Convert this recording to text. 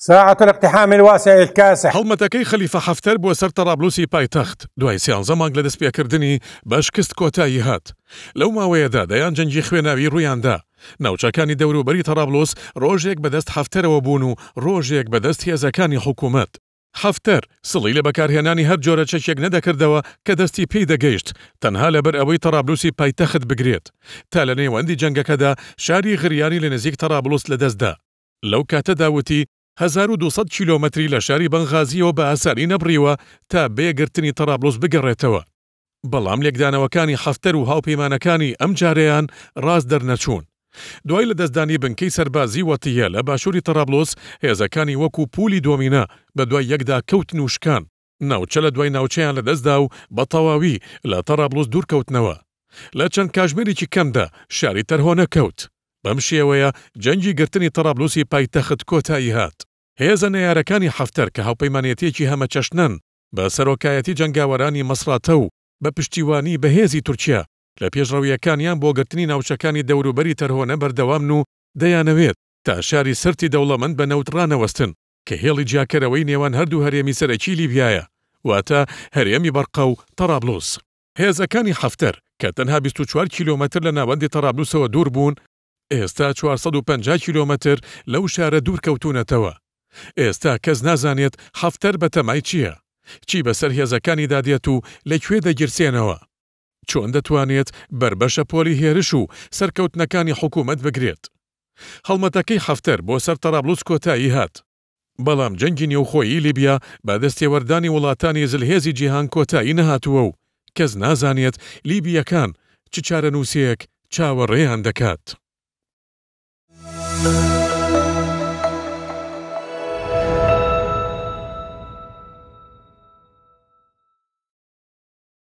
ساعة الاقتحام الواسع الكاسح. هەڵمەتەکەی خەلیفە حەفتەر بۆ سەر تەڕابلوسی پایتەخت دوای 13 مانگ لە دەستپێکردنی باشکست کۆتایی هات. لەو ماوەیەدا دەیان جەنگی خوێناوی ڕوویاندا. ناوچەکانی دەوروبەری تەڕابلوس ڕۆژێک بەدەست حەفتەرەوە بوون و ڕۆژێک بەدەست هێزەکانی حکوومەت. حەفتەر سڵی لە بەکارهێنانی هەر جۆرە چەکێک نەدەکردەوە کە دەستی پێی دەگەیشت تەنها لەبەر ئەوەی تەڕابلوسی پایتەخت بگرێت. تا لە نێوەندی جەنگەکەدا شاری غریانی لە نزیک تەڕابلوس لەدەستدا. لەو کاتەدا وتی 1200 کیلۆمەتری لە شاری بەنغازیەوە بە ئاسانی نەبڕیوە تا بێگرتنی تەڕابلوس بگەڕێتەوە. بەڵام لێکدانەوەکانی حەفتەر و هاوپەیمانەکانی ئەم جارەیان ڕاست دەرنەچوون. دوای لە دەستدانی بنکەی سەربازی وەتیە لە باشووری تەڕابلوس هێزەکانی وەکو پولی دۆمینە بە دوای یەکدا کەوتن و شکان. ناوچە لە دوای ناوچەیان لەدەستدا و بە تەواوی لە تەڕابلوس دوورکەوتنەوە. لە چەند کاژمێرێکی کەمدا شاری تەرهۆ نەکەوت. بەم شێوەیە جەنگی گرتنی تەڕابلوسی پایتەخت کۆتایی هات. هێزە نەیارەکانی حەفتەر کە هاوپەیمانێتیەکی هەمە چەشنن بە سەرۆکایەتی جەنگاوەرانی مەسراتە و بە پشتیوانی بەهێزی تورکیا لە پێشڕەویەکانیان بۆ گرتنی ناوچەکانی دەوروبەری تەرهۆنە بەردەوامن و دەیانەوێت تا شاری سرتی دەوڵەمەند بە نەوت ڕانەوەستن کە هێڵی جیاکەرەوەی نێوان هەردوو هەرێمی سەرەکی لیبیایە واتە هەرێمی بەرقە و تەڕابلوس. هێزەکانی حەفتەر کە تەنها 24 کیلۆمەتر لە ناوەندی تەڕابلوسەوە دوور بوون ئێستا 450 کیلۆمەتر لەو شارە دوورکەوتونەتەوە. ئێستا کەس نازانێت حەفتەر بەتەمای چییە؟ چی بەسەر هێزەکانی دادێت و لەکوێ دەگیرسێنەوە؟ چۆن دەتوانێت بربەشە پۆلی هێرش و سەرکەوتنەکانی حکوومەت بگرێت؟ هەڵمەتەکەی حەفتەر بۆ سەر تەڕابلوس کۆتایی هات. بەڵام جەنگی نێوخۆیی لیبیا با دەستێوەردانی وڵاتانی زلهێزی جیهان کۆتایی نەهاتووە و کەس نازانێت لیبیەکان چ چارەنووسەیەک چاوەڕێیان دەکات.